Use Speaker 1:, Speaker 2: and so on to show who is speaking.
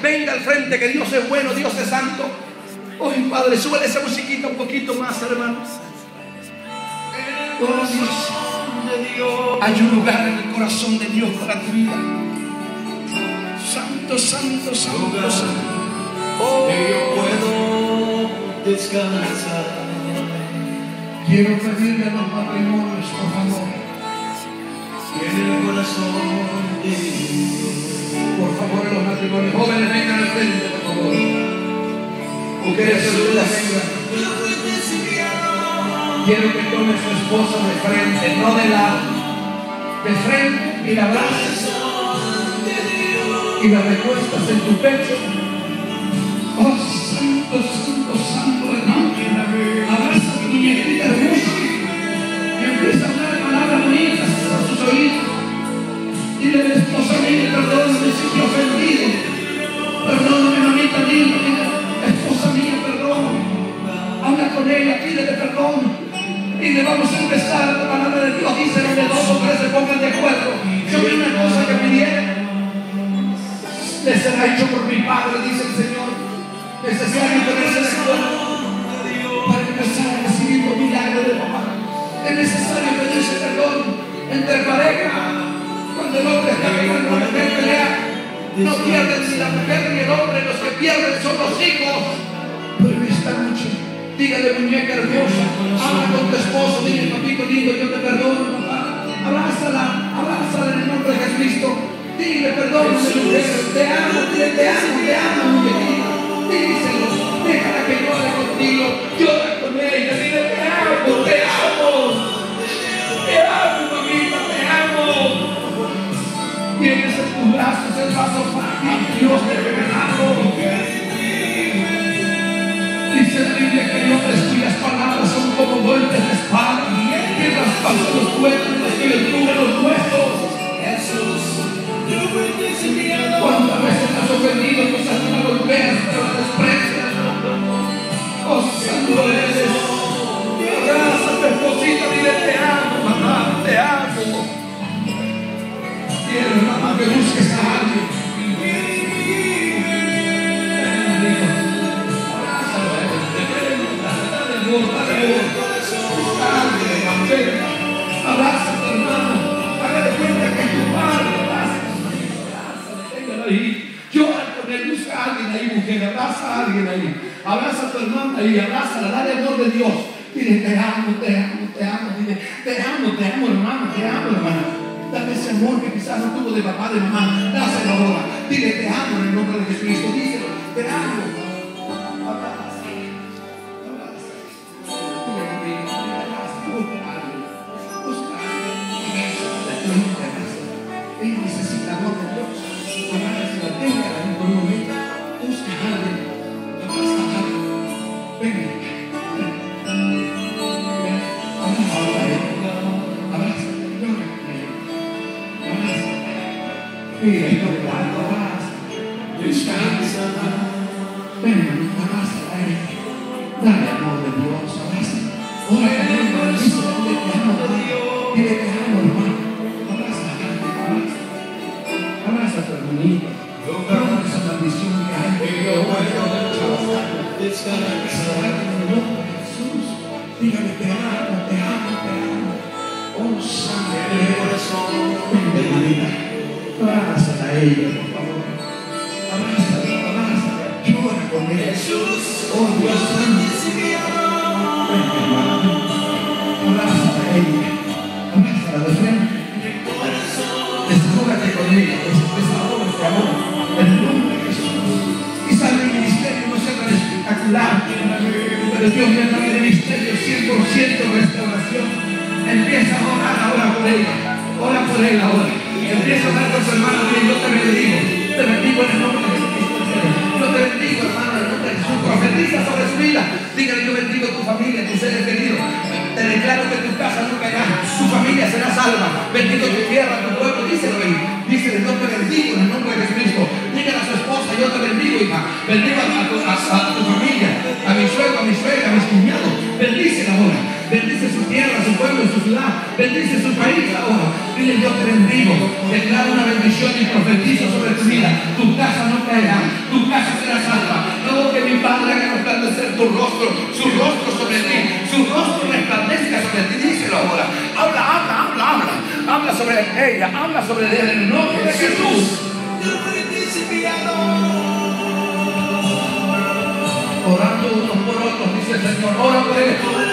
Speaker 1: venga al frente, que Dios es bueno, Dios es santo. Hoy, Padre, súbele esa musiquita un poquito más, hermanos. Oh, Dios, hay un lugar en el corazón de Dios para tu vida. Santo, santo, santo, santo. Oh,
Speaker 2: yo puedo descansar.
Speaker 1: Quiero pedirle a los matrimonios, por favor,
Speaker 2: En el corazón de Dios.
Speaker 1: por favor, los matrimonios jóvenes, vengan al frente, por favor. Mujeres solteras, vengan. Quiero que tome a su esposa de frente, no de lado, de frente, y la abraces y la recuestas en tu pecho. Oh, santo, santo, santo, hermano. Abraza a tu muñequita hermosa y empieza a hablar palabras bonitas a sus oídos. Dile a la esposa mía, perdóname si te he ofendido. Perdóname, mamita linda. Esposa mía, perdón. Habla con ella, pídele perdón. Y le vamos a empezar. La palabra de Dios dice donde dos o tres se pongan de acuerdo. Yo vi una cosa que pidieron, le será hecho por mi Padre, dice el Señor. Necesario ponerse de acuerdo para empezar a recibir los milagros de papá. Es necesario pedirse perdón entre pareja. Cuando el hombre está peleando, la mujer pelea, no pierden ni la mujer ni el hombre, los que pierden son los hijos. Pero esta noche, dígale, muñeca hermosa, habla con tu esposo, dile, papito lindo, yo te perdono, papá. Abrázala en el nombre de Jesucristo. Dile, perdóname, mujer, te amo, muñequita. Díselo, déjala que llore contigo, llora con ella, dile, te amo, mamita, te amo. Tienes en tus brazos el vaso frágil, Dios te regalado. Dice la Biblia que hay hombres cuyas palabras son como golpes de espada, que traspasan los cuernos y descubren los huesos. ¿Cuántas veces te has ofendido? Quizás no la golpeas, pero la desprecias. Oh, santo eres. Abraza a tu esposita, dile, te amo, mamá, te amo. Quiero, mamá, que busques a alguien. Abrázalo a él. Dale amor. Abraza a tu hermano. Hágale cuenta que es tu padre. Ahí. Llora con él, busca a alguien ahí, mujer, abraza a alguien ahí, abraza a tu hermana ahí, abrázala, dale amor de Dios, dile, te amo, dile, te amo, hermana, dale ese amor que quizás no tuvo de papá, de mamá, dáselo ahora, dile, te amo en el nombre de Jesucristo, díselo, te amo, abraza, dile conmigo, busca a alguien, él necesita amor de Dios. Si la tenga en un momento, busca a alguien, abraza a alguien, ven, abraza, llora, abraza, mira, abraza, descansa, ven, abraza a él, dale amor de Dios, abraza, ora con él, dile te amo, hermano, abraza a alguien, abraza a tu hermanito. Toda esa maldición que hay que yo voy a Jesús, dígale, te amo. Oh, sangre de corazón, ven, hermanita, abrázala a ella, por favor. Abrázala, llora con ella. Oh, Dios santo, ven, hermana, abrázala a ella, abrázala de frente. Desahógate con ella, desahógate, amor. En el nombre de Jesús. Quizás el ministerio no sea tan espectacular, pero Dios me da el ministerio 100% restauración. Empieza a orar ahora por ella. Ora por él ahora. Empieza a orar por su hermano. Yo te bendigo. Te bendigo en el nombre de Jesucristo. Yo te bendigo, hermano, en el nombre de Jesús. Profetiza sobre su vida. Dígale, yo bendigo tu familia, tus seres queridos. Te declaro que tu casa no caerá. Tu familia será salva. Bendigo tu tierra, tu pueblo. Díselo ahí. Díselo, yo te bendigo en el nombre de Jesucristo. Dígale a su esposa, yo te bendigo, hija. Bendigo a tu familia, a mi suegro, a mi suegra, a mis cuñados. Bendícela ahora. Bendice su tierra, su pueblo, su ciudad. Bendice su país ahora. Dile, yo te bendigo. Declaro una bendición y profetizo sobre tu vida. Tu casa no caerá. Tu ella, habla sobre él en el nombre de Jesús. Orando unos por otros, dice el Señor, ora por él.